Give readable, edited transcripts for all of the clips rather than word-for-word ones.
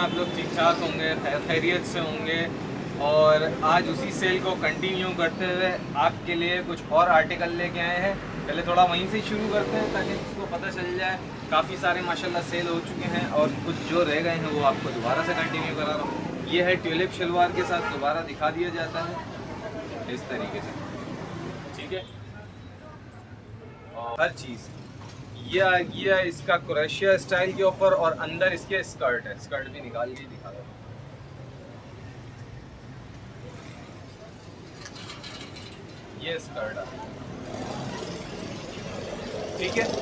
आप लोग ठीक ठाक होंगे, खैरियत से होंगे। और आज उसी सेल को कंटिन्यू करते हुए आपके लिए कुछ और आर्टिकल लेके आए हैं। पहले थोड़ा वहीं से शुरू करते हैं ताकि उसको पता चल जाए। काफ़ी सारे माशाल्लाह सेल हो चुके हैं और कुछ जो रह गए हैं वो आपको दोबारा से कंटिन्यू करा रहा हूँ। ये है ट्यूलिप शलवार के साथ दोबारा दिखा दिया जाता है इस तरीके से, ठीक है। और हर चीज़ ये आ गया इसका क्रोशिया स्टाइल के ऊपर और अंदर इसके स्कर्ट है। स्कर्ट भी निकाल के दिखा दो। ये स्कर्ट है, ठीक है।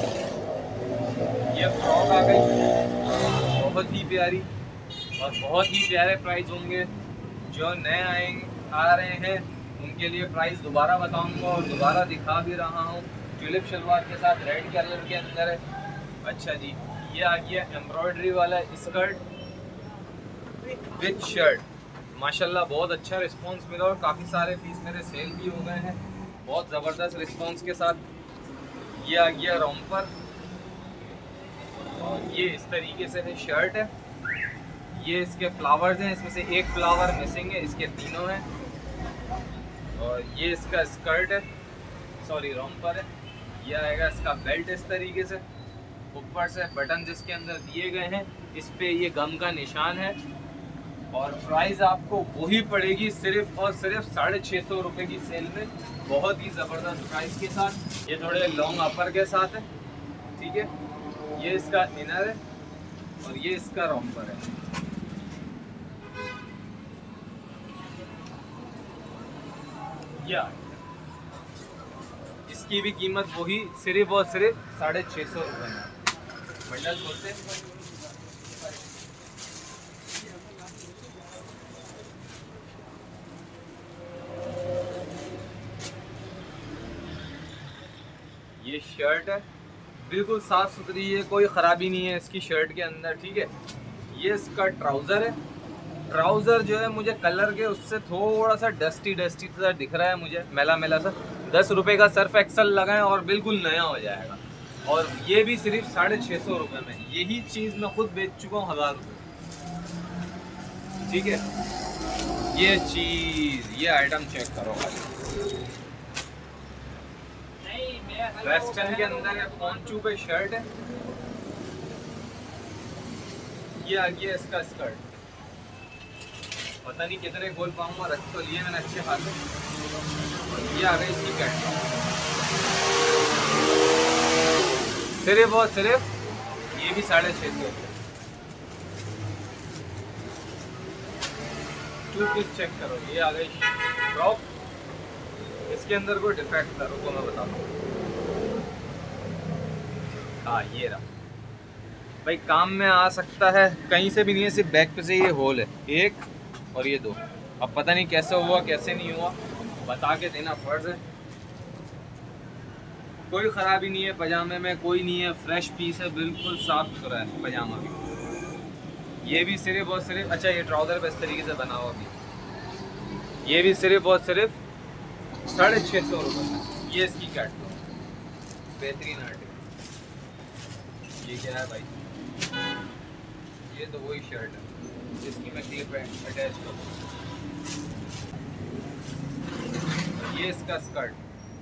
ये फ्रॉक आ गई, बहुत ही प्यारी और बहुत ही प्यारे प्राइस होंगे। जो नए आ रहे हैं उनके लिए प्राइस दोबारा बताऊंगा और दोबारा दिखा भी रहा हूँ। ट्यूलिप शलवार के साथ रेड कलर के अंदर है। अच्छा जी, ये आ गया एम्ब्रॉयडरी वाला स्कर्ट विद शर्ट। माशाल्लाह बहुत अच्छा रिस्पांस मिला और काफ़ी सारे पीस मेरे सेल भी हो गए हैं बहुत ज़बरदस्त रिस्पांस के साथ। ये आ गया रॉम्पर और ये इस तरीके से है शर्ट है। ये इसके फ्लावर्स हैं, इसमें से एक फ्लावर मिसिंग है, इसके तीनों हैं। और ये इसका स्कर्ट है, सॉरी रॉम्पर है। ये आएगा इसका बेल्ट इस तरीके से, ऊपर से बटन जिसके अंदर दिए गए हैं, इस पे ये गम का निशान है। और प्राइस आपको वही पड़ेगी सिर्फ और सिर्फ 650 रुपये की सेल में, बहुत ही ज़बरदस्त प्राइस के साथ। ये थोड़े लॉन्ग अपर के साथ है, ठीक है। ये इसका इनर है और ये इसका रॉम्पर है। या इसकी भी कीमत वही सिर्फ और सिर्फ 650 रुपये में। बंडल खोलते हैं। ये शर्ट है, बिल्कुल साफ़ सुथरी है, कोई ख़राबी नहीं है इसकी शर्ट के अंदर, ठीक है। ये इसका ट्राउज़र है। ट्राउज़र जो है मुझे कलर के उससे थोड़ा सा डस्टी सा दिख रहा है, मुझे मैला मैला सा। 10 रुपये का सर्फ एक्सल लगाएं और बिल्कुल नया हो जाएगा। और ये भी सिर्फ 650 रुपये में। यही चीज़ मैं खुद बेच चुका हूँ 1000 रुपये, ठीक है। ये चीज़, ये आइटम चेक करो भाई, वेस्टर्न के अंदर है, पॉन्चू पे शर्ट है। ये आ गया इसका स्कर्ट, पता नहीं कितने खोल पाऊंगा, रख तो लिए मैंने अच्छे खासे। ये आ गई इसकी कैट, सिर्फ और सिर्फ ये भी 650 रुपये। 2 पीस चेक करो। ये आ गई फ्रॉक, इसके अंदर कोई डिफेक्ट था रुको मैं बताता हूँ। हाँ ये रहा भाई, काम में आ सकता है, कहीं से भी नहीं है, सिर्फ बैक पे से ये होल है, एक और ये 2। अब पता नहीं कैसे हुआ कैसे नहीं हुआ, बता के देना फ़र्ज़ है। कोई ख़राबी नहीं है पजामे में, कोई नहीं है, फ्रेश पीस है, बिल्कुल साफ़ सुथरा है पजामा भी। ये भी सिर्फ और सिर्फ, अच्छा ये ट्राउज़र पे इस तरीके से बना हुआ भी, ये भी सिर्फ और सिर्फ 650 रुपये। ये इसकी कैट बेहतरीन आर्टिकल। ये क्या है भाई, ये तो वही शर्ट है जिसकी मैं क्लिप अटैच करूँ। ये इसका स्कर्ट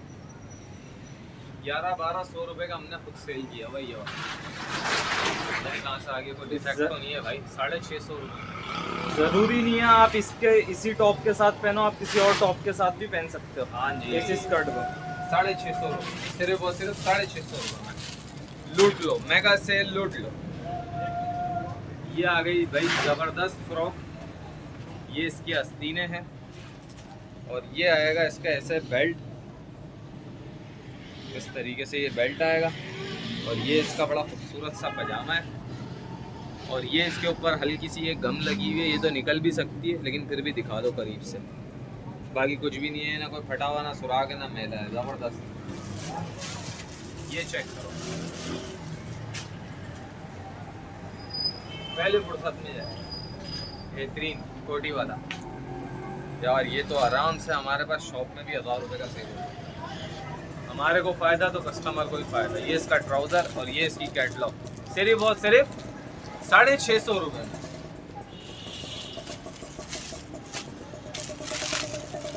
1100-1200 रुपये का हमने खुद सेल किया भाई। ये कहाँ से आगे कोई डिफेक्ट तो नहीं है भाई। 650 रुपये। ज़रूरी नहीं है आप इसके इसी टॉप के साथ पहनो, आप किसी और टॉप के साथ भी पहन सकते हो। हाँ जी, इसी स्कर्ट को 650 रुपये, सिर्फ और सिर्फ 650 रुपये में लूट लो, मेगा सेल लूट लो। ये आ गई भाई ज़बरदस्त फ्रॉक, ये इसकी आस्तीनें हैं और ये आएगा इसका ऐसे बेल्ट, इस तरीके से ये बेल्ट आएगा। और ये इसका बड़ा खूबसूरत सा पजामा है और ये इसके ऊपर हल्की सी ये गम लगी हुई है, ये तो निकल भी सकती है लेकिन फिर भी दिखा दो करीब से। बाकी कुछ भी नहीं है, ना कोई फटा हुआ, ना सुराख है, ना मैला है, ज़बरदस्त। ये चेक करो, पहले फुर्सत में जाए, बेहतरीन कोटी वाला यार। ये तो आराम से हमारे पास शॉप में भी 1000 रुपये का सेल है। हमारे को फ़ायदा तो कस्टमर को ही फ़ायदा। ये इसका ट्राउज़र और ये इसकी कैटलॉग, सिर्फ और सिर्फ 650 रुपये में।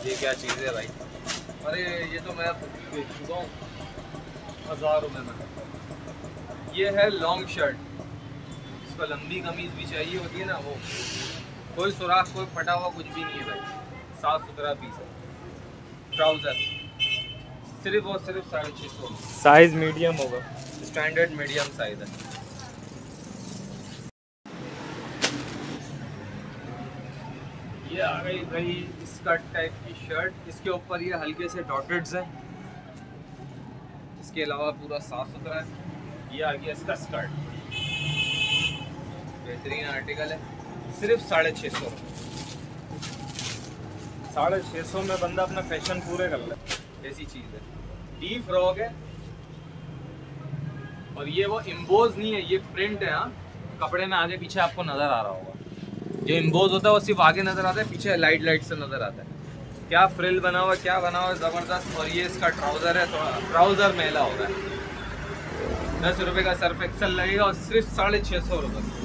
ये क्या चीज़ है भाई? अरे ये तो मैं बेच चुका हूँ 1000 रुपये में। ये है लॉन्ग शर्ट, इसको लंबी कमीज भी चाहिए होती है ना, वो कोई सुराख कोई फटा हुआ कुछ भी नहीं है भाई, साफ सुथरा पीस है। ट्राउज़र सिर्फ और सिर्फ 650। साइज मीडियम होगा, स्टैंडर्ड मीडियम साइज है। ये आ गई भाई स्कर्ट टाइप की शर्ट, इसके ऊपर ये हल्के से डॉटेड्स हैं, इसके अलावा पूरा साफ सुथरा है। ये आ गया इसका स्कर्ट, बेहतरीन आर्टिकल है, सिर्फ 650 रुपये। 650 में बंदा अपना फैशन पूरे कर ले, ऐसी चीज़ है। डी फ्रॉक है और ये वो इम्बोज नहीं है, ये प्रिंट है। हाँ, कपड़े में आगे पीछे आपको नज़र आ रहा होगा, जो इम्बोज होता है वो सिर्फ आगे नज़र आता है, पीछे लाइट लाइट से नज़र आता है। क्या फ्रिल बना हुआ, क्या बना हुआ है, ज़बरदस्त। और ये इसका ट्राउज़र है, थोड़ा ट्राउज़र मेला होगा। 10 रुपये का सर्फ एक्सल लगेगा और सिर्फ 650 रुपये।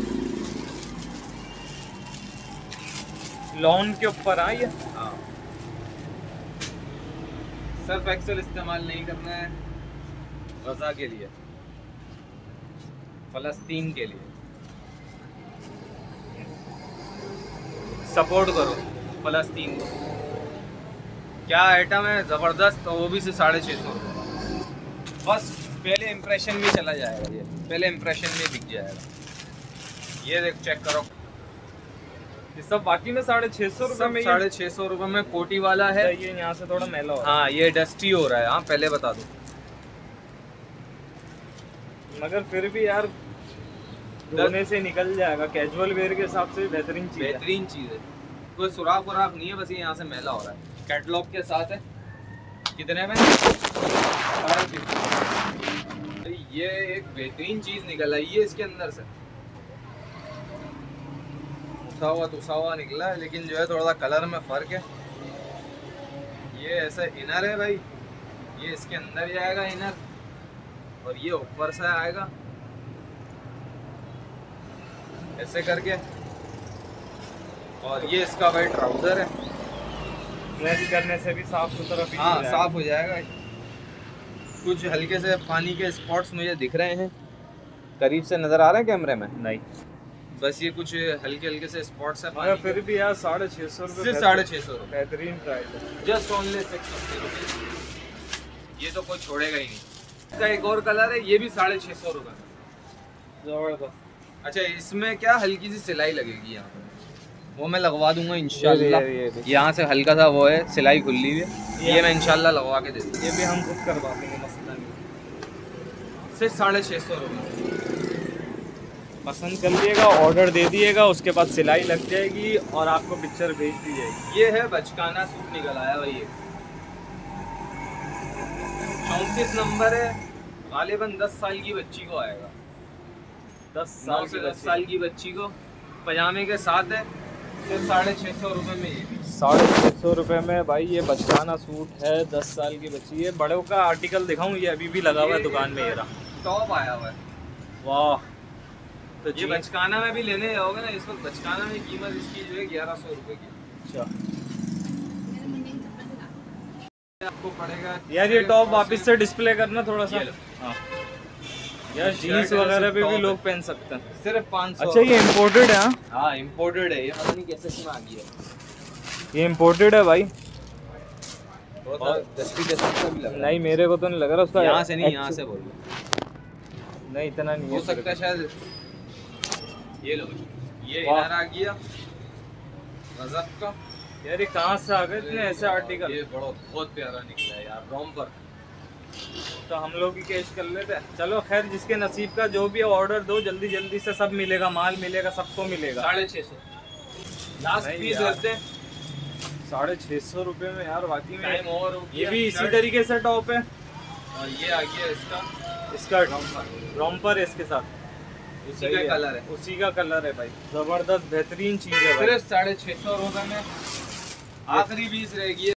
लॉन के ऊपर आ ये। हाँ, सर्फ एक्सल इस्तेमाल नहीं करना है, गज़ा के लिए, फ़लस्तीन के लिए सपोर्ट करो फ़लस्तीन को। क्या आइटम है ज़बरदस्त, और वो भी से 650 रुपये। बस पहले इम्प्रेशन में चला जाएगा, ये पहले इम्प्रेशन में दिख जाएगा। ये देख, चेक करो, ये सब बाकी में 650 रुपये में। 650 रुपये में कोटी वाला है। ये यहाँ से थोड़ा मैला हो रहा है। हाँ, ये डस्टी हो रहा है। हाँ, पहले बता दो, मगर फिर भी यार धोने से निकल जाएगा, कैजुअल वेयर के हिसाब से बेहतरीन चीज़ है। बेहतरीन चीज़ है, कोई सुराख वराख नहीं है, बस ये यहाँ से मैला हो रहा है। कैटलॉग के साथ है। कितने में? 650। ये एक बेहतरीन चीज़ निकल आई है इसके अंदर से, तुसा हुआ निकला है, लेकिन जो है थोड़ा सा कलर में फ़र्क है। ये ऐसा इनर है भाई, ये इसके अंदर जाएगा इनर, और ये ऊपर से आएगा ऐसे करके, और ये इसका भाई ट्राउज़र है। प्रेस करने से भी साफ सुथरा। हाँ, साफ हो जाएगा। कुछ हल्के से पानी के स्पॉट्स मुझे दिख रहे हैं, करीब से नज़र आ रहे हैं कैमरे में? नहीं, बस ये कुछ हल्के हल्के से स्पॉट्स है। मगर फिर भी यार 650 रुपये, सिर्फ 650 रुपये, बेहतरीन प्राइस है। जस्ट ओनली 650 रुपये। ये तो कोई छोड़ेगा ही नहीं। इसका एक और कलर है, ये भी 650 रुपये में, जबरदस्त। अच्छा, इसमें क्या हल्की सी सिलाई लगेगी यहाँ पे, वो मैं लगवा दूंगा इंशाल्लाह। यहाँ से हल्का सा वो है, सिलाई खुली हुई है, ये मैं इंशाल्लाह लगवा के दे दूँगा। ये भी हम खुद करवा देंगे, मसला नहीं। सिर्फ 650 रुपये। पसंद कर लिएगा, ऑर्डर दे दिएगा, उसके बाद सिलाई लग जाएगी और आपको पिक्चर भेज दी जाएगी। ये है बचकाना सूट निकल आया भाई, ये 34 नंबर है, गालिबन 10 साल की बच्ची को आएगा। 10 साल की बच्ची को पजामे के साथ है, सिर्फ 650 रुपये में। ये भी 650 रुपये में भाई, ये बचकाना सूट है, 10 साल की बच्ची। ये बड़ों का आर्टिकल दिखाऊं, ये अभी भी लगा हुआ है दुकान में, ये रहा टॉप आया हुआ है। वाह, तो ये बचकाना में भी लेने जाओगे ना, इस वक्त बचकाना में कीमत इसकी जो है 1100 रुपये की। अच्छा, आपको पड़ेगा यार ये टॉप वापस से डिस्प्ले करना थोड़ा सा। हाँ यार, जीन्स वगैरह पे भी लोग पहन सकते हैं। सिर्फ 500। अच्छा, ये इम्पोर्टेड है? हाँ, इम्पोर्टेड है, ये पता नहीं कैसे इसमें आ गई है। ये इम्पोर्टेड है भाई। डस्टी सा भी लग रहा है। नहीं, मेरे को तो नहीं लग रहा उसका। यहाँ से नहीं, यहाँ से बोल रहा। नहीं, इतना नहीं हो सकता है शायद। ये लो, ये इनर आ गया गजब का। यार ये कहाँ से आ गए इतने ऐसे आर्टिकल? ये बहुत प्यारा निकला है यार, रॉम्पर। तो हम लोग ही कैश कर लेते हैं। चलो खैर, जिसके नसीब का जो भी ऑर्डर दो, जल्दी जल्दी से सब मिलेगा, माल मिलेगा, सबको मिलेगा। 650 लास्ट पीस देते हैं। 650 रुपये में यार, वाकई में। टाइम ओवर हो गया। ये भी इसी तरीके से टॉप है, और ये आ गया इसका रॉम्पर है इसके साथ, उसी का कलर है, उसी का कलर है भाई। जबरदस्त बेहतरीन चीज़ है भाई। सिर्फ 650 रुपये में। आखिरी पीस रहेगी।